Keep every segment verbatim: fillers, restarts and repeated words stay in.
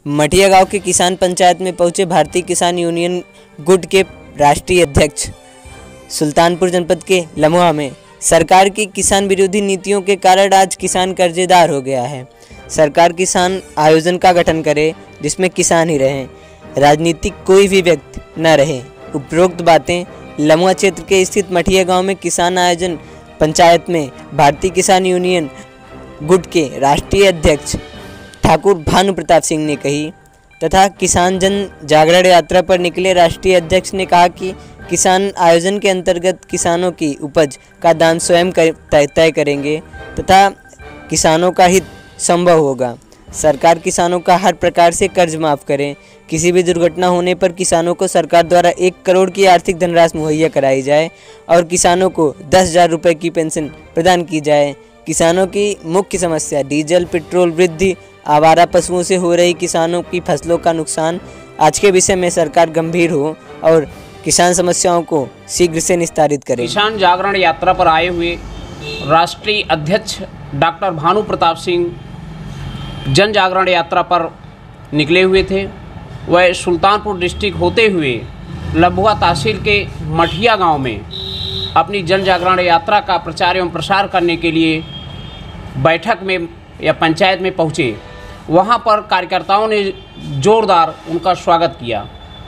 मठिया गांव के किसान पंचायत में पहुंचे भारतीय किसान यूनियन गुट के राष्ट्रीय अध्यक्ष। सुल्तानपुर जनपद के लम्होआ में सरकार की किसान विरोधी नीतियों के कारण आज किसान कर्जेदार हो गया है। सरकार किसान आयोजन का गठन करे जिसमें किसान ही रहें, राजनीतिक कोई भी व्यक्ति न रहे। उपरोक्त बातें लम्होआ क्षेत्र के स्थित मठिया गांव में किसान आयोजन पंचायत में भारतीय किसान यूनियन गुट के राष्ट्रीय अध्यक्ष ठाकुर भानु प्रताप सिंह ने कही तथा किसान जन जागरण यात्रा पर निकले राष्ट्रीय अध्यक्ष ने कहा कि किसान आयोजन के अंतर्गत किसानों की उपज का दाम स्वयं तय करेंगे तथा किसानों का हित संभव होगा। सरकार किसानों का हर प्रकार से कर्ज माफ़ करें। किसी भी दुर्घटना होने पर किसानों को सरकार द्वारा एक करोड़ की आर्थिक धनराशि मुहैया कराई जाए और किसानों को दस हज़ार रुपये की पेंशन प्रदान की जाए। किसानों की मुख्य समस्या डीजल पेट्रोल वृद्धि, आवारा पशुओं से हो रही किसानों की फसलों का नुकसान, आज के विषय में सरकार गंभीर हो और किसान समस्याओं को शीघ्र से निस्तारित करे। किसान जागरण यात्रा पर आए हुए राष्ट्रीय अध्यक्ष डॉक्टर भानु प्रताप सिंह जन जागरण यात्रा पर निकले हुए थे। वह सुल्तानपुर डिस्ट्रिक्ट होते हुए लम्होआ तहसील के मठिया गांव में अपनी जन जागरण यात्रा का प्रचार एवं प्रसार करने के लिए बैठक में या पंचायत में पहुँचे। वहां पर कार्यकर्ताओं ने जोरदार उनका स्वागत किया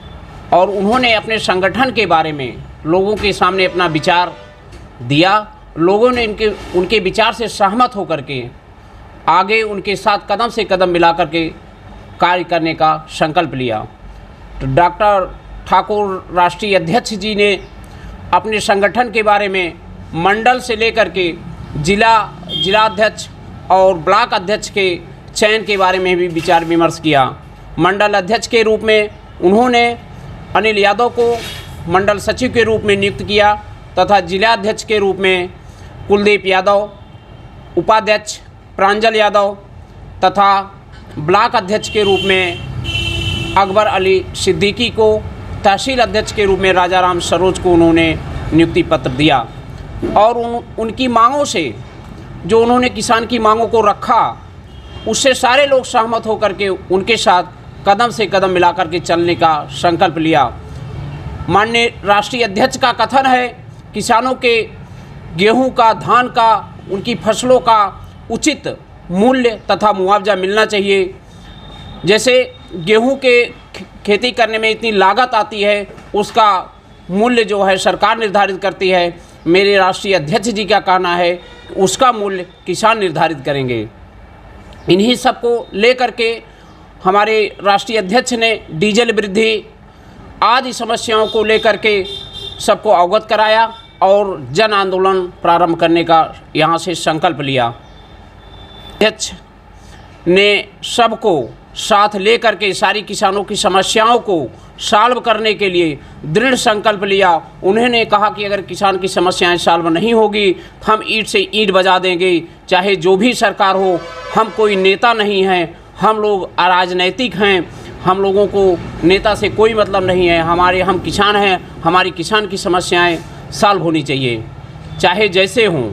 और उन्होंने अपने संगठन के बारे में लोगों के सामने अपना विचार दिया। लोगों ने इनके उनके विचार से सहमत होकर के आगे उनके साथ कदम से कदम मिला करके कार्य करने का संकल्प लिया। तो डॉक्टर ठाकुर राष्ट्रीय अध्यक्ष जी ने अपने संगठन के बारे में मंडल से लेकर के जिला जिलाध्यक्ष और ब्लॉक अध्यक्ष के चयन के बारे में भी विचार विमर्श किया। मंडल अध्यक्ष के रूप में उन्होंने अनिल यादव को मंडल सचिव के रूप में नियुक्त किया तथा जिलाध्यक्ष के रूप में कुलदीप यादव, उपाध्यक्ष प्रांजल यादव तथा ब्लॉक अध्यक्ष के रूप में अकबर अली सिद्दीकी को, तहसील अध्यक्ष के रूप में राजाराम सरोज को उन्होंने नियुक्ति पत्र दिया। और उन उनकी मांगों से जो उन्होंने किसान की मांगों को रखा उससे सारे लोग सहमत होकर के उनके साथ कदम से कदम मिलाकर के चलने का संकल्प लिया। माननीय राष्ट्रीय अध्यक्ष का कथन है किसानों के गेहूं का, धान का, उनकी फसलों का उचित मूल्य तथा मुआवजा मिलना चाहिए। जैसे गेहूं के खेती करने में इतनी लागत आती है उसका मूल्य जो है सरकार निर्धारित करती है। मेरे राष्ट्रीय अध्यक्ष जी का कहना है उसका मूल्य किसान निर्धारित करेंगे। इन्हीं सबको लेकर के हमारे राष्ट्रीय अध्यक्ष ने डीजल वृद्धि आदि समस्याओं को लेकर के सबको अवगत कराया और जन आंदोलन प्रारंभ करने का यहाँ से संकल्प लिया। अध्यक्ष ने सबको साथ लेकर के सारी किसानों की समस्याओं को सॉल्व करने के लिए दृढ़ संकल्प लिया। उन्होंने कहा कि अगर किसान की समस्याएं सॉल्व नहीं होगी हम ईंट से ईंट बजा देंगे, चाहे जो भी सरकार हो। हम कोई नेता नहीं हैं, हम लोग अराजनैतिक हैं, हम लोगों को नेता से कोई मतलब नहीं है। हमारे हम किसान हैं, हमारी किसान की समस्याएं सॉल्व होनी चाहिए चाहे जैसे हों।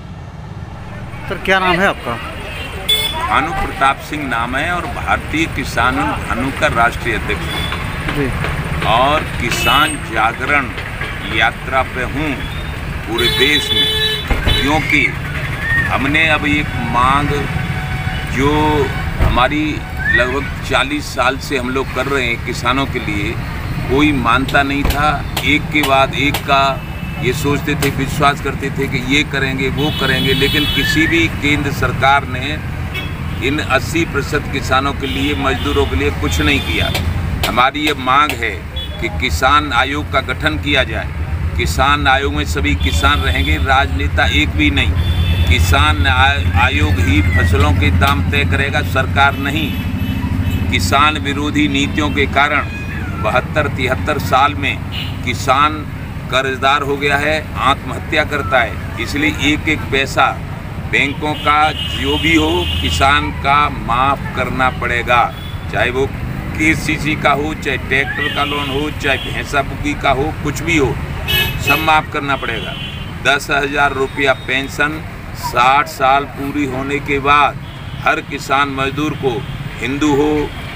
सर क्या नाम है आपका? भानु प्रताप सिंह नाम है और भारतीय किसान भानु का राष्ट्रीय अध्यक्ष जी। और किसान जागरण यात्रा पे हूँ पूरे देश में, क्योंकि हमने अब एक मांग जो हमारी लगभग चालीस साल से हम लोग कर रहे हैं किसानों के लिए, कोई मानता नहीं था। एक के बाद एक का ये सोचते थे, विश्वास करते थे कि ये करेंगे वो करेंगे, लेकिन किसी भी केंद्र सरकार ने इन अस्सी प्रतिशत किसानों के लिए, मजदूरों के लिए कुछ नहीं किया। हमारी ये मांग है कि किसान आयोग का गठन किया जाए। किसान आयोग में सभी किसान रहेंगे, राजनेता एक भी नहीं। किसान आयोग ही फसलों के दाम तय करेगा, सरकार नहीं। किसान विरोधी नीतियों के कारण बहत्तर तिहत्तर साल में किसान कर्जदार हो गया है, आत्महत्या करता है। इसलिए एक एक पैसा बैंकों का जो भी हो किसान का माफ़ करना पड़ेगा, चाहे वो केसीसी का हो, चाहे ट्रैक्टर का लोन हो, चाहे भैंसा बुकी का हो, कुछ भी हो, सब माफ़ करना पड़ेगा। दस हज़ार रुपया पेंशन साठ साल पूरी होने के बाद हर किसान मजदूर को, हिंदू हो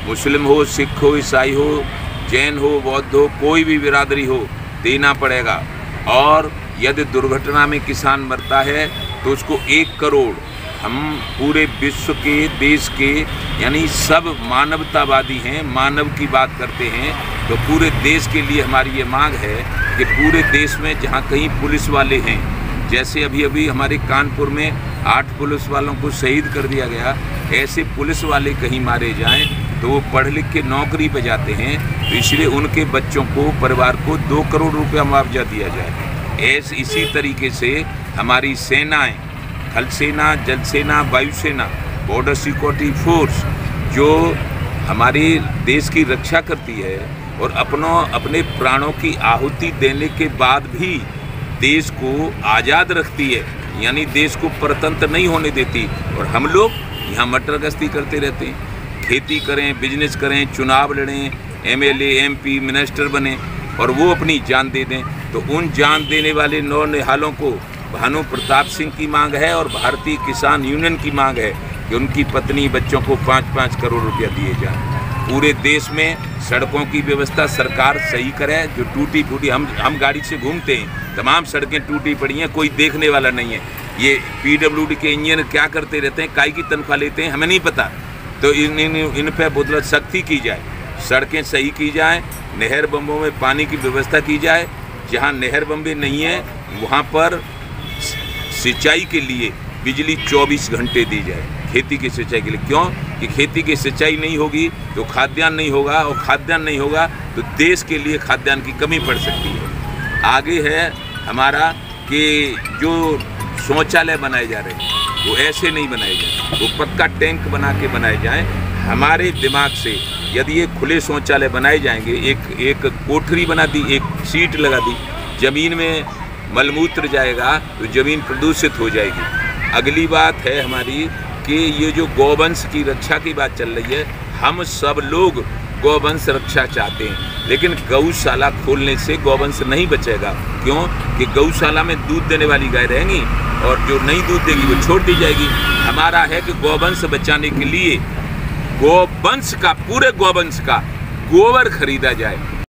मुस्लिम हो, सिख हो, ईसाई हो, जैन हो, बौद्ध हो, कोई भी बिरादरी हो, देना पड़ेगा। और यदि दुर्घटना में किसान मरता है तो उसको एक करोड़, हम पूरे विश्व के, देश के, यानी सब मानवतावादी हैं, मानव की बात करते हैं, तो पूरे देश के लिए हमारी ये मांग है कि पूरे देश में जहाँ कहीं पुलिस वाले हैं, जैसे अभी अभी हमारे कानपुर में आठ पुलिस वालों को शहीद कर दिया गया, ऐसे पुलिस वाले कहीं मारे जाएं तो वो पढ़ लिख के नौकरी पे जाते हैं, तो इसलिए उनके बच्चों को, परिवार को दो करोड़ रुपया मुआवजा दिया जाए। ऐसे इसी तरीके से हमारी सेनाएं, थल सेना, जल सेना, वायुसेना, बॉर्डर सिक्योरिटी फोर्स, जो हमारे देश की रक्षा करती है और अपनों अपने प्राणों की आहुति देने के बाद भी देश को आज़ाद रखती है, यानी देश को परतंत्र नहीं होने देती, और हम लोग यहाँ मटर गश्ती करते रहते हैं, खेती करें, बिजनेस करें, चुनाव लड़ें, एमएलए, एमपी, मिनिस्टर बने और वो अपनी जान दे दें। तो उन जान देने वाले नौ निहालों को भानु प्रताप सिंह की मांग है और भारतीय किसान यूनियन की मांग है कि उनकी पत्नी, बच्चों को पाँच पाँच करोड़ रुपया दिए जाए। पूरे देश में सड़कों की व्यवस्था सरकार सही करे, जो टूटी फूटी, हम हम गाड़ी से घूमते हैं, तमाम सड़कें टूटी पड़ी हैं, कोई देखने वाला नहीं है। ये पीडब्ल्यूडी के इंजीनियर क्या करते रहते हैं, काय की तनख्वाह लेते हैं, हमें नहीं पता। तो इन इन, इन पर बहुत सख्ती की जाए, सड़कें सही की जाए, नहर बम्बों में पानी की व्यवस्था की जाए, जहाँ नहर बम्बे नहीं है वहाँ पर सिंचाई के लिए बिजली चौबीस घंटे दी जाए, खेती की सिंचाई के लिए। क्यों कि खेती की सिंचाई नहीं होगी तो खाद्यान्न नहीं होगा, और खाद्यान्न नहीं होगा तो देश के लिए खाद्यान्न की कमी पड़ सकती है। आगे है हमारा कि जो शौचालय बनाए जा रहे हैं वो ऐसे नहीं बनाए जाए, वो पक्का टैंक बना के बनाए जाएं। हमारे दिमाग से यदि ये खुले शौचालय बनाए जाएंगे, एक एक कोठरी बना दी, एक सीट लगा दी, ज़मीन में मलमूत्र जाएगा तो ज़मीन प्रदूषित हो जाएगी। अगली बात है हमारी कि ये जो गौवंश की रक्षा की बात चल रही है, हम सब लोग गौवंश रक्षा चाहते हैं, लेकिन गौशाला खोलने से गौवंश नहीं बचेगा। क्यों कि गौशाला में दूध देने वाली गाय रहेंगी और जो नहीं दूध देगी वो छोड़ दी जाएगी। हमारा है कि गौवंश बचाने के लिए गौवंश का, पूरे गौवंश का गोबर खरीदा जाए,